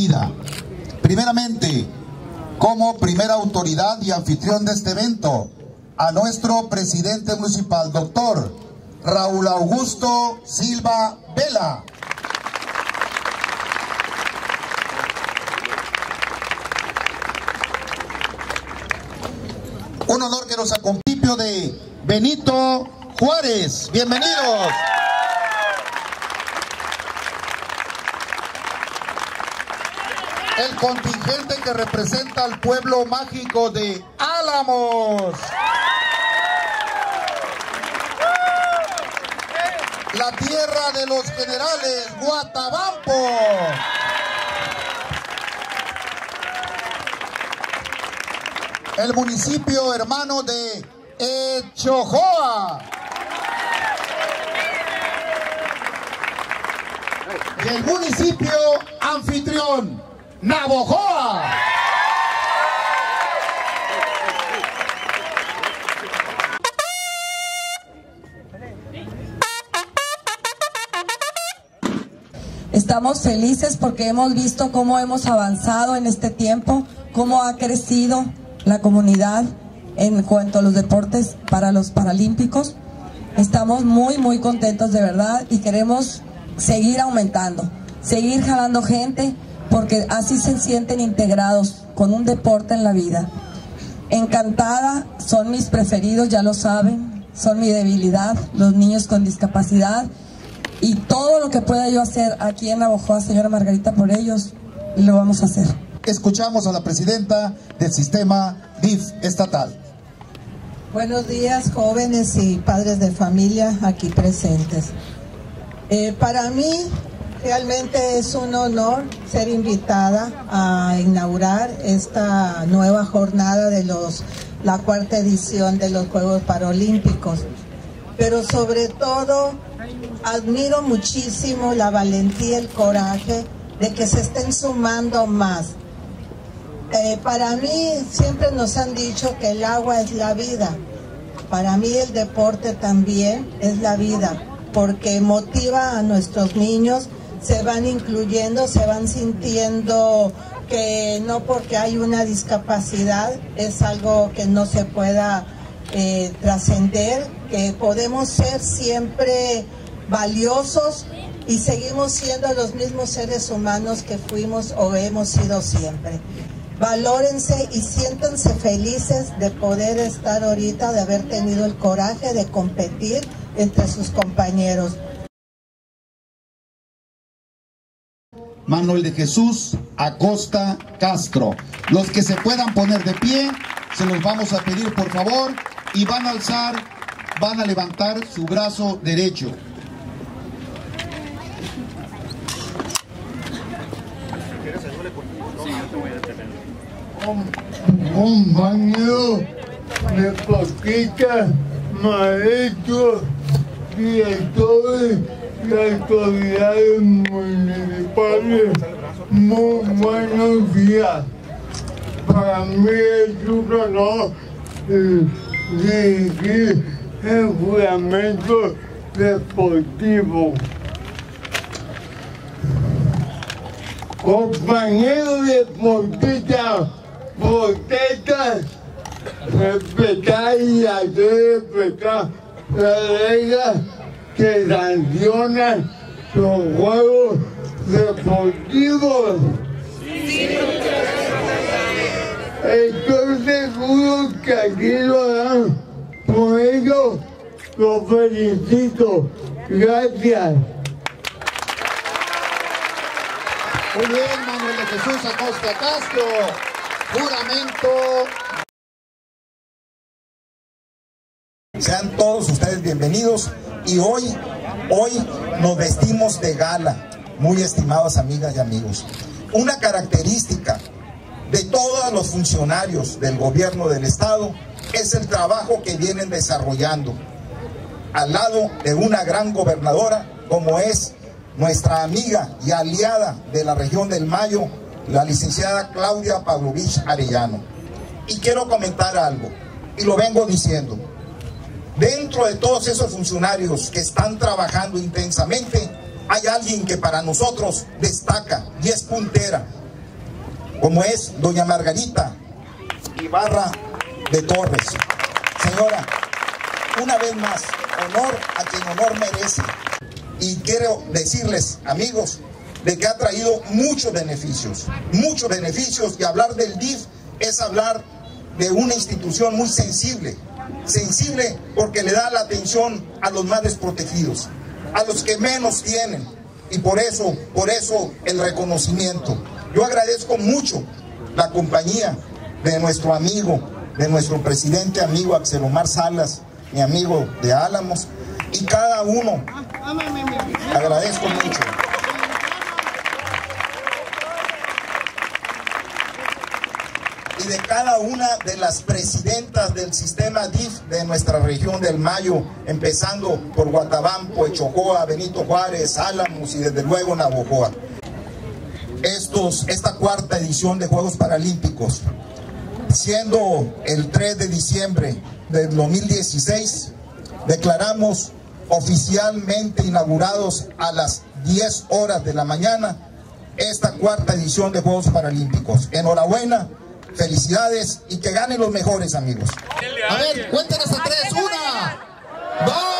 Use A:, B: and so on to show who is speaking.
A: Primeramente, como primera autoridad y anfitrión de este evento, a nuestro presidente municipal, doctor Raúl Augusto Silva Vela. Un honor que nos acompañe de Benito Juárez. Bienvenidos. El contingente que representa al pueblo mágico de Álamos. La tierra de los generales, Guatabampo. El municipio hermano de Echojoa. Y el municipio anfitrión, Navojoa.
B: Estamos felices porque hemos visto cómo hemos avanzado en este tiempo, cómo ha crecido la comunidad en cuanto a los deportes para los paralímpicos. Estamos muy contentos de verdad y queremos seguir aumentando, seguir jalando gente, porque así se sienten integrados con un deporte en la vida. Encantada, son mis preferidos, ya lo saben, son mi debilidad, los niños con discapacidad, y todo lo que pueda yo hacer aquí en Navojoa, señora Margarita, por ellos, lo vamos a hacer.
A: Escuchamos a la presidenta del sistema DIF estatal.
C: Buenos días, jóvenes y padres de familia aquí presentes. Para mí realmente es un honor ser invitada a inaugurar esta nueva jornada de la cuarta edición de los Juegos Paralímpicos. Pero sobre todo admiro muchísimo la valentía y el coraje de que se estén sumando más. Para mí siempre nos han dicho que el agua es la vida. Para mí el deporte también es la vida, porque motiva a nuestros niños, se van incluyendo, se van sintiendo que no porque hay una discapacidad es algo que no se pueda trascender, que podemos ser siempre valiosos y seguimos siendo los mismos seres humanos que fuimos o hemos sido siempre. Valórense y siéntanse felices de poder estar ahorita, de haber tenido el coraje de competir entre sus compañeros.
A: Manuel de Jesús Acosta Castro. Los que se puedan poner de pie, se los vamos a pedir por favor, y van a levantar su brazo derecho.
D: Compañero deportistas, maestros, directores y autoridades municipales, muy buenos días. Para mí es un honor dirigir el juramento deportivo. Compañeros deportistas, protestas, respetar y hacer respetar las reglas que sancionan los juegos deportivos. Estoy seguro que aquí lo harán, por ello los felicito. Gracias.
A: Muy bien, Manuel de Jesús Acosta Castro. Juramento. Sean todos ustedes bienvenidos y hoy nos vestimos de gala, muy estimadas amigas y amigos. Una característica de todos los funcionarios del gobierno del estado es el trabajo que vienen desarrollando al lado de una gran gobernadora como es nuestra amiga y aliada de la región del Mayo, la licenciada Claudia Pavlovich Arellano. Y quiero comentar algo, y lo vengo diciendo. Dentro de todos esos funcionarios que están trabajando intensamente, hay alguien que para nosotros destaca y es puntera, como es doña Margarita Ibarra de Torres. Señora, una vez más, honor a quien honor merece. Y quiero decirles, amigos, de que ha traído muchos beneficios, y hablar del DIF es hablar de una institución muy sensible porque le da la atención a los más desprotegidos, a los que menos tienen, y por eso el reconocimiento. Yo agradezco mucho la compañía de nuestro amigo, de nuestro presidente amigo Axel Omar Salas, mi amigo de Álamos, y cada uno, agradezco mucho. Y de cada una de las presidentas del sistema DIF de nuestra región del Mayo, empezando por Guatabampo, Echojoa, Benito Juárez, Álamos y desde luego Navojoa. Esta cuarta edición de Juegos Paralímpicos, siendo el 3 de diciembre del 2016, declaramos oficialmente inaugurados a las 10 horas de la mañana esta cuarta edición de Juegos Paralímpicos. Enhorabuena, felicidades y que ganen los mejores, amigos.
E: A ver, cuéntenos a 3, 1, 2.